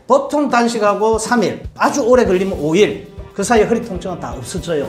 보통 단식하고 3일, 아주 오래 걸리면 5일, 그 사이에 허리 통증은 다 없어져요.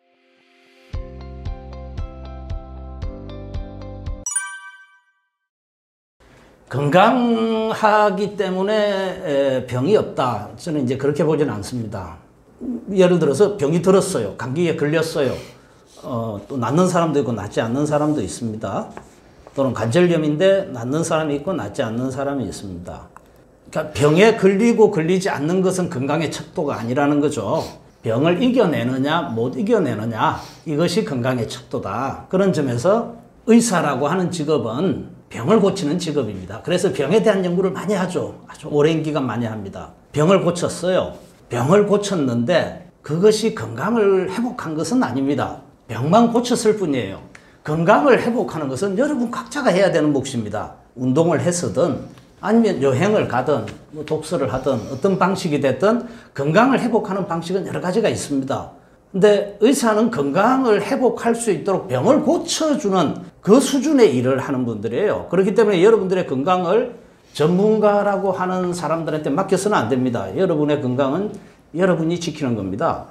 건강하기 때문에 병이 없다. 저는 이제 그렇게 보지는 않습니다. 예를 들어서 병이 들었어요. 감기에 걸렸어요. 또 낫는 사람도 있고 낫지 않는 사람도 있습니다. 또는 관절염인데 낫는 사람이 있고 낫지 않는 사람이 있습니다. 그러니까 병에 걸리고 걸리지 않는 것은 건강의 척도가 아니라는 거죠. 병을 이겨내느냐 못 이겨내느냐, 이것이 건강의 척도다. 그런 점에서 의사라고 하는 직업은 병을 고치는 직업입니다. 그래서 병에 대한 연구를 많이 하죠. 아주 오랜 기간 많이 합니다. 병을 고쳤어요. 병을 고쳤는데 그것이 건강을 회복한 것은 아닙니다. 병만 고쳤을 뿐이에요. 건강을 회복하는 것은 여러분 각자가 해야 되는 몫입니다. 운동을 해서든 아니면 여행을 가든 뭐 독서를 하든 어떤 방식이 됐든 건강을 회복하는 방식은 여러 가지가 있습니다. 근데 의사는 건강을 회복할 수 있도록 병을 고쳐주는 그 수준의 일을 하는 분들이에요. 그렇기 때문에 여러분들의 건강을 전문가라고 하는 사람들한테 맡겨서는 안 됩니다. 여러분의 건강은 여러분이 지키는 겁니다.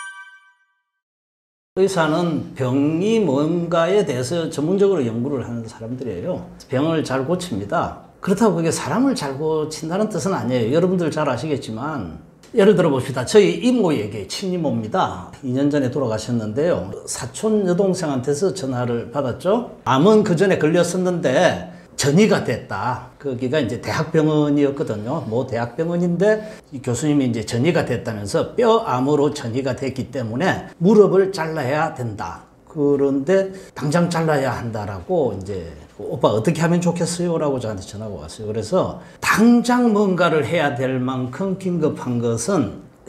의사는 병이 뭔가에 대해서 전문적으로 연구를 하는 사람들이에요. 병을 잘 고칩니다. 그렇다고 그게 사람을 잘 고친다는 뜻은 아니에요. 여러분들 잘 아시겠지만 예를 들어 봅시다. 저희 이모에게, 친이모입니다. 2년 전에 돌아가셨는데요. 사촌 여동생한테서 전화를 받았죠. 암은 그 전에 걸렸었는데 전이가 됐다. 거기가 이제 대학병원이었거든요. 뭐 대학병원인데 이 교수님이 이제 전이가 됐다면서 뼈암으로 전이가 됐기 때문에 무릎을 잘라야 된다. 그런데 당장 잘라야 한다라고 이제 오빠 어떻게 하면 좋겠어요? 라고 저한테 전화가 왔어요. 그래서 당장 뭔가를 해야 될 만큼 긴급한 것은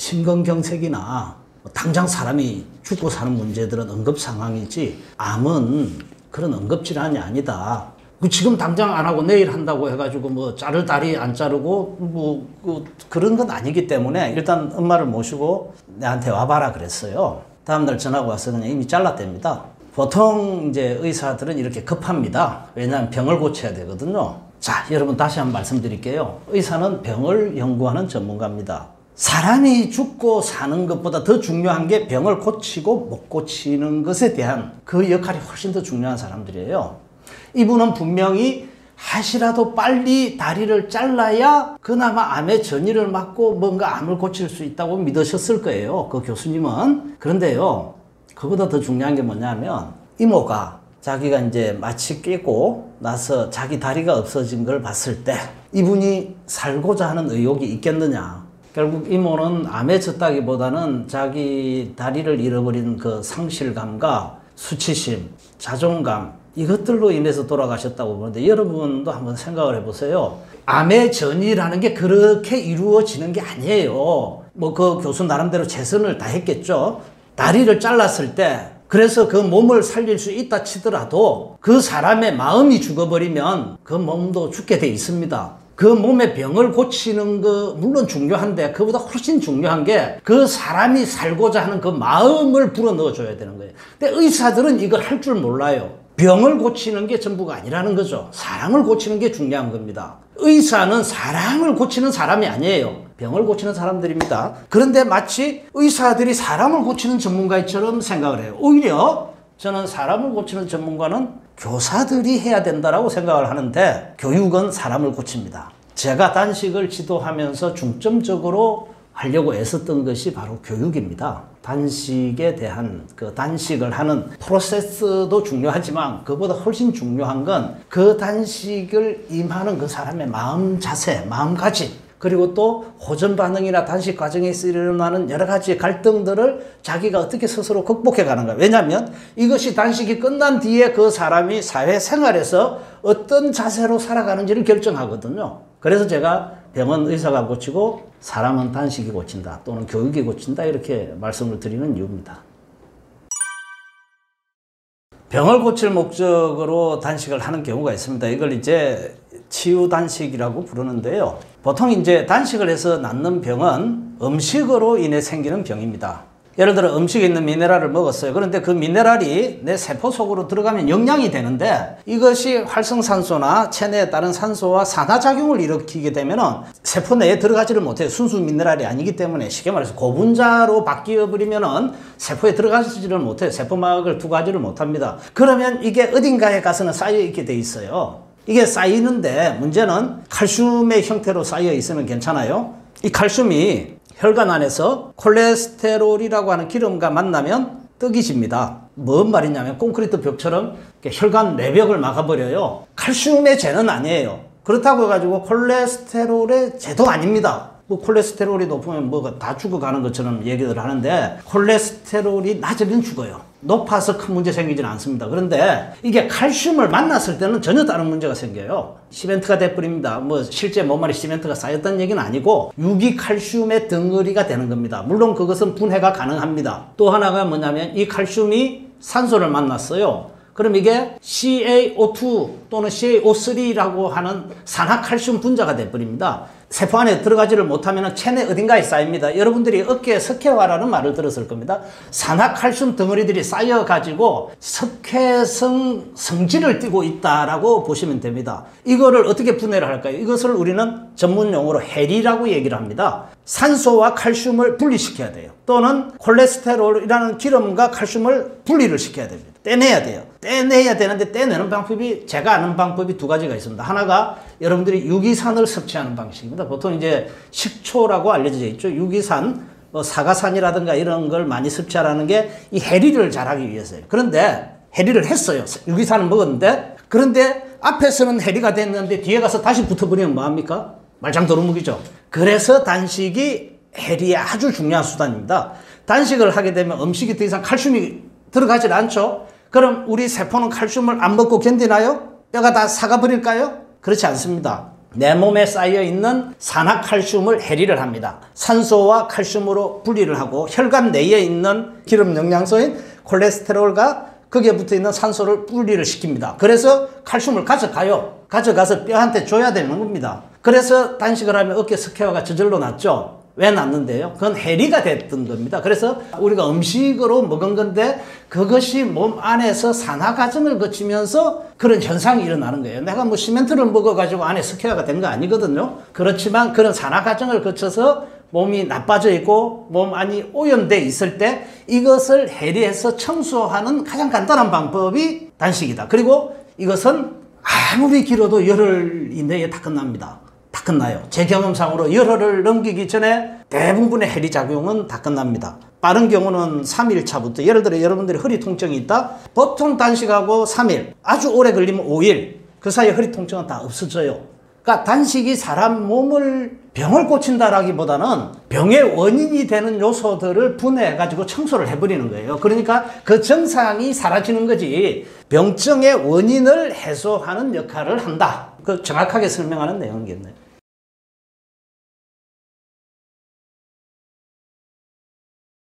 심근경색이나 당장 사람이 죽고 사는 문제들은 응급 상황이지 암은 그런 응급질환이 아니다. 지금 당장 안 하고 내일 한다고 해가지고 뭐 자를 다리 안 자르고 그런 건 아니기 때문에 일단 엄마를 모시고 내한테 와봐라 그랬어요. 다음날 전화가 와서 그냥 이미 잘랐답니다. 보통 이제 의사들은 이렇게 급합니다. 왜냐하면 병을 고쳐야 되거든요. 자, 여러분 다시 한번 말씀드릴게요. 의사는 병을 연구하는 전문가입니다. 사람이 죽고 사는 것보다 더 중요한 게 병을 고치고 못 고치는 것에 대한 그 역할이 훨씬 더 중요한 사람들이에요. 이분은 분명히 하시라도 빨리 다리를 잘라야 그나마 암의 전이를 막고 뭔가 암을 고칠 수 있다고 믿으셨을 거예요. 그 교수님은. 그런데요, 그보다 더 중요한 게 뭐냐면 이모가 자기가 이제 마취 끼고 나서 자기 다리가 없어진 걸 봤을 때 이분이 살고자 하는 의욕이 있겠느냐. 결국 이모는 암에 졌다기보다는 자기 다리를 잃어버린 그 상실감과 수치심, 자존감, 이것들로 인해서 돌아가셨다고 보는데 여러분도 한번 생각을 해보세요. 암의 전이라는 게 그렇게 이루어지는 게 아니에요. 뭐 그 교수 나름대로 최선을 다했겠죠. 다리를 잘랐을 때 그래서 그 몸을 살릴 수 있다 치더라도 그 사람의 마음이 죽어버리면 그 몸도 죽게 돼 있습니다. 그 몸의 병을 고치는 거 물론 중요한데 그보다 훨씬 중요한 게 그 사람이 살고자 하는 그 마음을 불어넣어줘야 되는 거예요. 근데 의사들은 이걸 할 줄 몰라요. 병을 고치는 게 전부가 아니라는 거죠. 사람을 고치는 게 중요한 겁니다. 의사는 사람을 고치는 사람이 아니에요. 병을 고치는 사람들입니다. 그런데 마치 의사들이 사람을 고치는 전문가처럼 생각을 해요. 오히려 저는 사람을 고치는 전문가는 교사들이 해야 된다고 생각을 하는데 교육은 사람을 고칩니다. 제가 단식을 지도하면서 중점적으로 하려고 애썼던 것이 바로 교육입니다. 단식에 대한 그 단식을 하는 프로세스도 중요하지만 그보다 훨씬 중요한 건 그 단식을 임하는 그 사람의 마음 자세, 마음가짐, 그리고 또 호전 반응이나 단식 과정에서 일어나는 여러 가지 갈등들을 자기가 어떻게 스스로 극복해 가는 거예요. 왜냐하면 이것이 단식이 끝난 뒤에 그 사람이 사회생활에서 어떤 자세로 살아가는지를 결정하거든요. 그래서 제가 병은 의사가 고치고 사람은 단식이 고친다 또는 교육이 고친다 이렇게 말씀을 드리는 이유입니다. 병을 고칠 목적으로 단식을 하는 경우가 있습니다. 이걸 이제 치유 단식이라고 부르는데요. 보통 이제 단식을 해서 낫는 병은 음식으로 인해 생기는 병입니다. 예를 들어 음식에 있는 미네랄을 먹었어요. 그런데 그 미네랄이 내 세포 속으로 들어가면 영양이 되는데 이것이 활성산소나 체내에 따른 산소와 산화작용을 일으키게 되면은 세포 내에 들어가지를 못해요. 순수 미네랄이 아니기 때문에 쉽게 말해서 고분자로 바뀌어버리면은 세포에 들어가지를 못해요. 세포막을 투과하지를 못합니다. 그러면 이게 어딘가에 가서는 쌓여있게 돼 있어요. 이게 쌓이는데 문제는 칼슘의 형태로 쌓여 있으면 괜찮아요. 이 칼슘이 혈관 안에서 콜레스테롤이라고 하는 기름과 만나면 떡이 집니다. 뭔 말이냐면 콘크리트 벽처럼 혈관 내벽을 막아버려요. 칼슘의 죄는 아니에요. 그렇다고 해가지고 콜레스테롤의 죄도 아닙니다. 뭐 콜레스테롤이 높으면 뭐가 다 죽어가는 것처럼 얘기를 하는데 콜레스테롤이 낮으면 죽어요. 높아서 큰 문제 생기지는 않습니다. 그런데 이게 칼슘을 만났을 때는 전혀 다른 문제가 생겨요. 시멘트가 돼버립니다. 뭐 실제 몸 안에 시멘트가 쌓였다는 얘기는 아니고 유기칼슘의 덩어리가 되는 겁니다. 물론 그것은 분해가 가능합니다. 또 하나가 뭐냐면 이 칼슘이 산소를 만났어요. 그럼 이게 CaO2 또는 CaO3라고 하는 산화칼슘 분자가 돼버립니다. 세포 안에 들어가지를 못하면 체내 어딘가에 쌓입니다. 여러분들이 어깨에 석회화라는 말을 들었을 겁니다. 산화칼슘 덩어리들이 쌓여가지고 석회성 성질을 띠고 있다라고 보시면 됩니다. 이거를 어떻게 분해를 할까요? 이것을 우리는 전문 용어로 해리라고 얘기를 합니다. 산소와 칼슘을 분리시켜야 돼요. 또는 콜레스테롤이라는 기름과 칼슘을 분리를 시켜야 됩니다. 떼내야 돼요. 떼내야 되는데 떼내는 방법이 제가 아는 방법이 두 가지가 있습니다. 하나가 여러분들이 유기산을 섭취하는 방식입니다. 보통 이제 식초라고 알려져 있죠. 유기산, 사과산이라든가 이런 걸 많이 섭취하라는 게 이 해리를 잘하기 위해서예요. 그런데 해리를 했어요. 유기산을 먹었는데 그런데 앞에서는 해리가 됐는데 뒤에 가서 다시 붙어버리면 뭐합니까? 말짱 도루묵이죠. 그래서 단식이 해리의 아주 중요한 수단입니다. 단식을 하게 되면 음식이 더 이상 칼슘이 들어가질 않죠. 그럼 우리 세포는 칼슘을 안 먹고 견디나요? 뼈가 다 삭아버릴까요? 그렇지 않습니다. 내 몸에 쌓여있는 산화칼슘을 해리를 합니다. 산소와 칼슘으로 분리를 하고 혈관 내에 있는 기름 영양소인 콜레스테롤과 거기에 붙어있는 산소를 분리를 시킵니다. 그래서 칼슘을 가져가요. 가져가서 뼈한테 줘야 되는 겁니다. 그래서 단식을 하면 어깨 석회화가 저절로 낫죠. 왜 났는데요? 그건 해리가 됐던 겁니다. 그래서 우리가 음식으로 먹은 건데 그것이 몸 안에서 산화 과정을 거치면서 그런 현상이 일어나는 거예요. 내가 뭐 시멘트를 먹어가지고 안에 석회화가 된 거 아니거든요. 그렇지만 그런 산화 과정을 거쳐서 몸이 나빠져 있고 몸 안이 오염돼 있을 때 이것을 해리해서 청소하는 가장 간단한 방법이 단식이다. 그리고 이것은 아무리 길어도 열흘 이내에 다 끝납니다. 다 끝나요. 제 경험상으로 열흘을 넘기기 전에 대부분의 해리 작용은 다 끝납니다. 빠른 경우는 3일 차부터 예를 들어 여러분들이 허리 통증이 있다. 보통 단식하고 3일, 아주 오래 걸리면 5일. 그 사이에 허리 통증은 다 없어져요. 그러니까 단식이 사람 몸을 병을 고친다라기보다는 병의 원인이 되는 요소들을 분해해가지고 청소를 해버리는 거예요. 그러니까 그 증상이 사라지는 거지 병증의 원인을 해소하는 역할을 한다. 그 정확하게 설명하는 내용이겠네요.